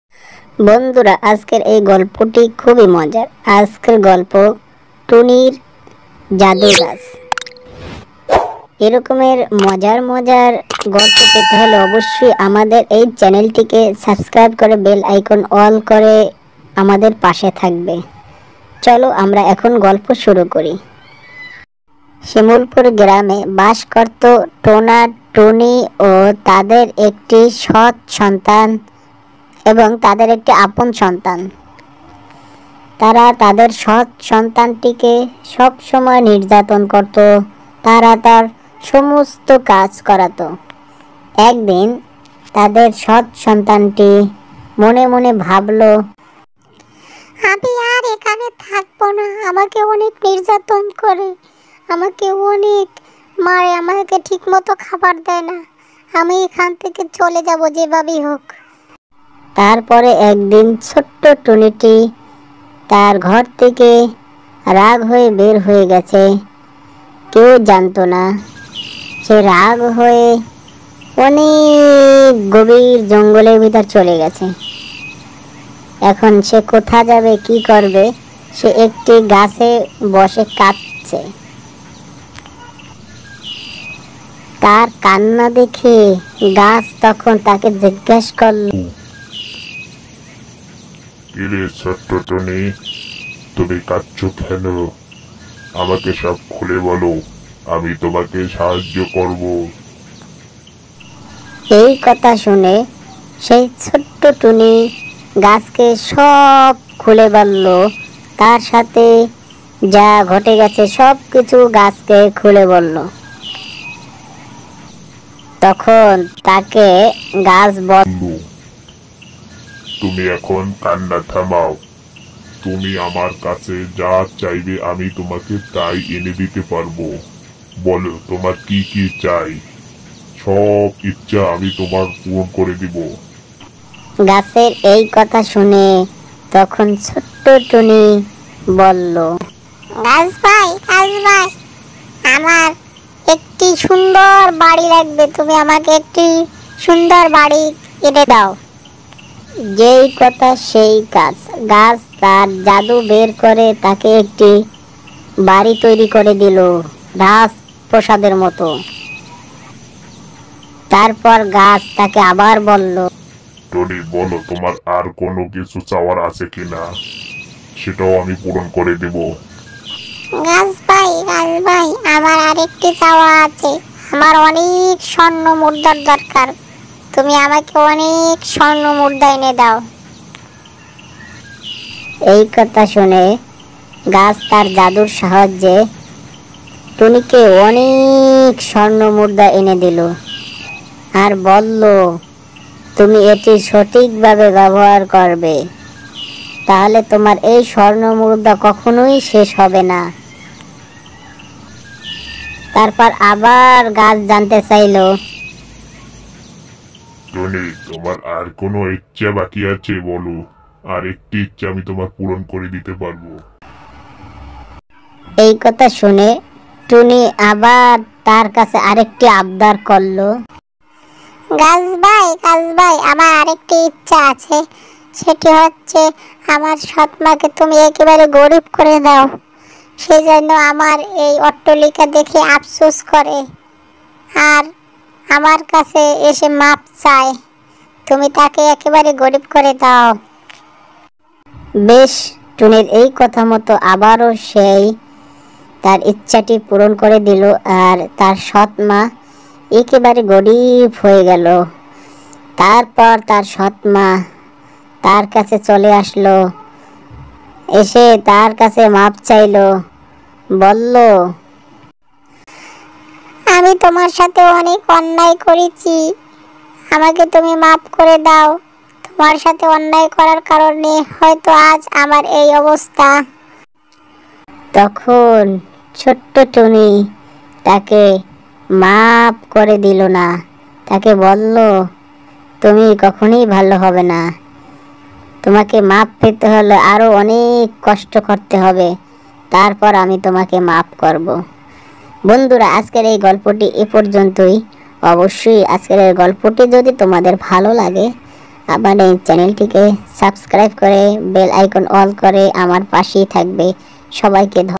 বন্ধুরা, আজকের এই গল্পটি খুবই মজার। আজকের গল্প টুনির জাদু গাছ। এরকমের মজার মজার গল্প পেতে হলে অবশ্যই আমাদের এই চ্যানেলটিকে সাবস্ক্রাইব করে বেল আইকন অল করে আমাদের পাশে থাকবে। চলো আমরা এখন গল্প শুরু করি। শিমুলপুর গ্রামে বাস করত টোনা, টুনি ও তাদের একটি সৎ সন্তান এবং তাদের একটি আপন সন্তান। তারা তাদের সৎ সন্তানটিকে সব সময় নির্যাতন করত। তারা তার সমস্ত কাজ করাতো। একদিন তাদের সৎ সন্তানটি মনে মনে ভাবলো, আমি আর এখানে থাকবো না। আমাকে অনেক নির্যাতন করে, আমাকে অনেক মারে, আমাকে ঠিক মতো খাবার দেয় না। আমি এখান থেকে চলে যাব যেভাবেই হোক। তারপরে একদিন ছোট্ট টুনিটি তার ঘর থেকে রাগ হয়ে বের হয়ে গেছে। কেউ জানতো না সে রাগ হয়ে অনেক গভীর জঙ্গলের ভিতর চলে গেছে। এখন সে কোথা যাবে, কি করবে? সে একটি গাছে বসে কাঁদছে। তার কান্না দেখে গাছ তখন তাকে জিজ্ঞাসা করল, কিরে ছোট্ট টুনি, তুমি কাঁদছো কেন? আমাকে সব খুলে বলো, আমি তোমাকে সাহায্য করব। এই কথা শুনে সেই ছোট্ট টুনি গাছকে সব খুলে বলল। তার সাথে যা ঘটে গেছে সব কিছু গাছকে খুলে বলল। তখন তাকে গাছ বলল, তুমি এখন কান্না থামাও। তুমি আমার কাছে যা চাইবে আমি তোমাকে তাই এনে দিতে পারবো। বলো তোমার কি কি চাই, সব ইচ্ছা আমি তোমার পূরণ করে দিব। গাছের এই কথা শুনে তখন ছোট্ট টুনি বলল, গাছ ভাই, আমার একটি সুন্দর বাড়ি লাগবে। তুমি আমাকে একটি সুন্দর বাড়ি এনে দাও। যেই কথা সেই কাজ। গাছ তার জাদু বের করে তাকে একটি বাড়ি তৈরি করে দিল, রাজপ্রাসাদের মতো। তারপর গাছ তাকে আবার বলল, টনি বলো তোমার আর কোনো কিছু চাওয়ার আছে কিনা, সেটাও আমি পূরণ করে দেব। গাছ ভাই, আমার আরেকটি চাওয়া আছে। আমার অনেক স্বর্ণ মুদ্রার দরকার। তুমি আমাকে অনেক স্বর্ণ মুদ্রা এনে দাও। এই কথা শুনে গাছ তার জাদুর সাহায্যে টুনিকে অনেক স্বর্ণ মুদ্রা এনে দিল আর বলল, তুমি এটি সঠিকভাবে ব্যবহার করবে, তাহলে তোমার এই স্বর্ণ মুদ্রা কখনোই শেষ হবে না। তারপর আবার গাছ জানতে চাইলো, টনি তোমার আর কোনো ইচ্ছা বাকি আছে বলো, আর একটি ইচ্ছা আমি তোমার পূরণ করে দিতে পারবো। এই কথা শুনে টুনি আবার তার কাছে আরেকটি আবদার করলো, গাছ ভাই, আমার আরেকটি ইচ্ছা আছে। সেটি হচ্ছে আমার সৎ মাকে তুমি একেবারে গরিব করে দাও। সেজন্য আমার এই অট্টালিকা দেখে আফসোস করে আর আমার কাছে এসে মাপ চায়। তুমি তাকে একেবারে গরিব করে দাও। বেশ, টুনির এই কথা মতো আবারও সেই তার ইচ্ছাটি পূরণ করে দিল আর তার সৎ মা একেবারে গরিব হয়ে গেল। তারপর তার সৎ মা তার কাছে চলে আসলো, এসে তার কাছে মাপ চাইলো, বলল, আমি তোমার সাথে অনেক অন্যায় করেছি, আমাকে তুমি মাফ করে দাও। তোমার সাথে অন্যায় করার কারণে হয়তো আজ আমার এই অবস্থা। তখন ছোট্ট টুনি তাকে মাপ করে দিল না। তাকে বলল, তুমি কখনোই ভালো হবে না, তোমাকে মাপ পেতে হলে আরো অনেক কষ্ট করতে হবে, তারপর আমি তোমাকে মাপ করব। বন্ধুরা, আজকের এই গল্পটি এ পর্যন্তই। অবশ্যই আজকের এই গল্পটি যদি তোমাদের ভালো লাগে আমার এই চ্যানেলটিকে সাবস্ক্রাইব করে বেল আইকন অল করে আমার পাশেই থাকবে। সবাইকে